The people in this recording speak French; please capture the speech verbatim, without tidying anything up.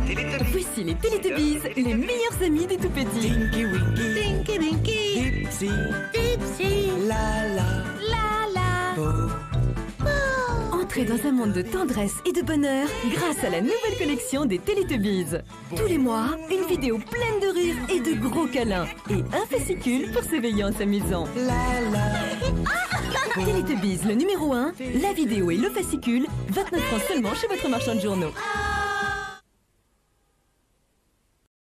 Voici les Télétubbies, les meilleurs amis des tout-petits. Tinky Winky, Tinky Winky, Dipsy, Dipsy, La La, La La, Po. Entrez dans un monde de tendresse et de bonheur grâce à la nouvelle collection des Télétubbies. Tous les mois, une vidéo pleine de rires et de gros câlins. Et un fascicule pour s'éveiller en s'amusant. La La, Télétubbies, le numéro un, la vidéo et le fascicule, vingt-neuf francs seulement chez votre marchand de journaux.